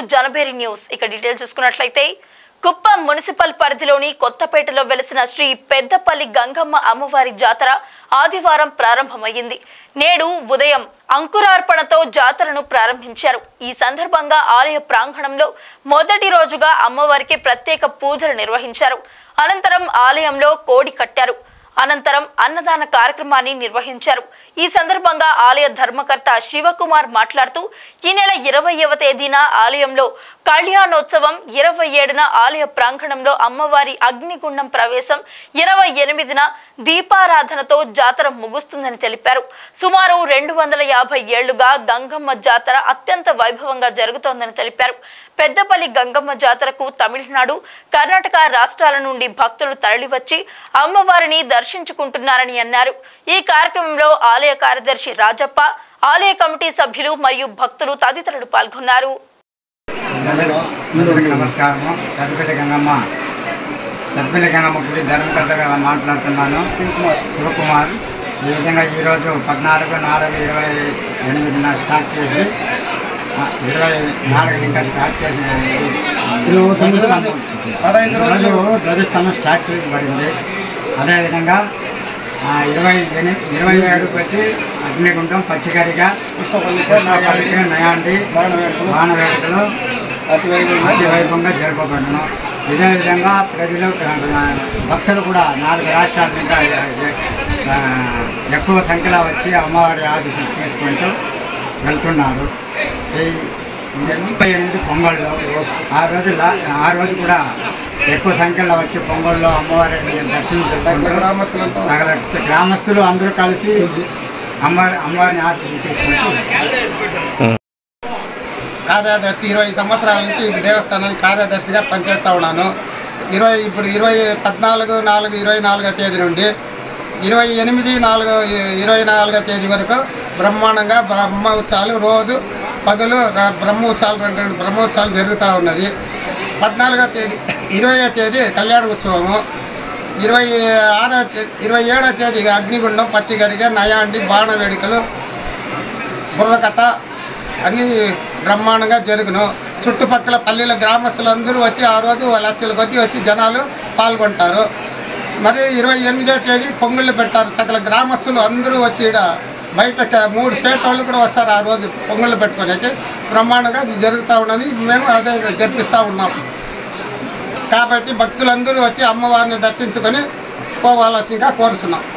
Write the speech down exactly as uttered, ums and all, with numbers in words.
జనబేరి news ఇక details చూసుకున్నట్లయితే Kuppam municipal పరిధిలోని కొత్తపేటలో వెలిసిన శ్రీ పెద్దపల్లి గంగమ్మ అమ్మవారి జాతర ఆదివారం ప్రారంభమైంది. నేడు ఉదయం అంకురార్పణతో జాతరను ప్రారంభించారు. ఈ సందర్భంగా ఆలయ ప్రాంగణంలో మొదటి రోజుగా అమ్మవారికి ప్రత్యేక పూజలు నిర్వహించారు. అనంతరం ఆలయంలో కోడి కట్టారు. అనంతరం అన్నదాన కార్యక్రమాన్ని నిర్వహించారు. ఈ సందర్భంగా ఆలయ ధర్మకర్త శివకుమార్ మాట్లాడుతూ ఈ నెల ఇరవైవ తేదీన ఆలయంలో కళ్యాణోత్సవం, ఇరవై ఏడున ఆలయ ప్రాంగణంలో అమ్మవారి అగ్నిగుండం ప్రవేశం, ఇరవై ఎనిమిదిన దీపారాధనతో జాతర ముగుస్తుందని తెలిపారు. సుమారు రెండు వందల యాభై ఏళ్లుగా గంగమ్మ జాతర అత్యంత వైభవంగా జరుగుతోందని తెలిపారు. పెద్దపల్లి గంగమ్మ జాతరకు తమిళనాడు, కర్ణాటక రాష్ట్రాల నుండి భక్తులు తరలివచ్చి అమ్మవారిని దర్శించుకుంటున్నారని అన్నారు. ఈ కార్యక్రమంలో ఆలయ కార్యదర్శి రాజప్ప, ఆలయ కమిటీ సభ్యులు మరియు భక్తులు తదితరులు పాల్గొన్నారు. నమస్కారము. పెద్దపల్లి గంగమ్మ పెద్దపల్లి గంగమ్మ గుడి ధర్మకర్తగా మాట్లాడుతున్నాను. శివకుమార్. ఈ విధంగా ఈరోజు పద్నాలుగు నాలుగు ఇరవై ఎనిమిదిన స్టార్ట్ చేసి ఇరవై నాలుగు ఇంకా స్టార్ట్ చేసి రోజు ధ్వజస్తంభం స్టార్ట్ చేయబడింది. అదేవిధంగా ఇరవై ఎనిమిది ఇరవై ఏడుకి వచ్చి అగ్నిగుండం, పచ్చికరిగా, నయాండి, బాణవేడుకలు అతి వైభవంగా జరపబడును. ఇదే విధంగా ప్రజలు భక్తులు కూడా నాలుగు రాష్ట్రాల ఇంకా ఎక్కువ సంఖ్యలో వచ్చి అమ్మవారి ఆశీస్సులు తీసుకుంటూ వెళ్తున్నారు. ఈ ముప్పై ఎనిమిది పొంగళ్ళు ఆ రోజు ఆ రోజు కూడా ఎక్కువ సంఖ్యలో వచ్చి పొంగళ్ళు అమ్మవారిని దర్శనం చేసుకుంటూ సకల గ్రామస్తులు అందరూ కలిసి అమ్మవారి అమ్మవారిని ఆశీస్సులు తీసుకుంటూ. కార్యదర్శి ఇరవై సంవత్సరాల నుంచి ఈ దేవస్థానానికి కార్యదర్శిగా పనిచేస్తూ ఉన్నాను. ఇరవై ఇప్పుడు ఇరవై పద్నాలుగు నాలుగు ఇరవై నాలుగో తేదీ నుండి ఇరవై ఎనిమిది నాలుగు ఇరవై నాలుగో తేదీ వరకు బ్రహ్మాండంగా బ్రహ్మోత్సవాలు రోజు పగలు బ్రహ్మోత్సవాలు రెండు రెండు బ్రహ్మోత్సవాలు జరుగుతూ ఉన్నది. పద్నాలుగో తేదీ ఇరవయో తేదీ కళ్యాణ ఉత్సవము, ఇరవై ఆరో తేదీ ఇరవై ఏడో తేదీ అగ్నిగుండం, పచ్చిగరిగ, నయాండి, బాణ వేడుకలు, బుర్రకథ అన్నీ బ్రహ్మాండంగా జరుగును. చుట్టుపక్కల పల్లెల గ్రామస్తులందరూ వచ్చి ఆ రోజు లక్షల కొద్ది వచ్చి జనాలు పాల్గొంటారు. మరి ఇరవై ఎనిమిదో తేదీ పొంగుళ్ళు పెట్టారు. సకల గ్రామస్తులు అందరూ వచ్చి ఇక్కడ బయట మూడు స్టేట్ వాళ్ళు కూడా వస్తారు ఆ రోజు పొంగుళ్ళు పెట్టుకోనికి. బ్రహ్మాండంగా ఇది జరుగుతూ ఉన్నది. మేము అదే జరిపిస్తూ ఉన్నాం. కాబట్టి భక్తులందరూ వచ్చి అమ్మవారిని దర్శించుకొని పోవాల్సిందిగా కోరుతున్నాం.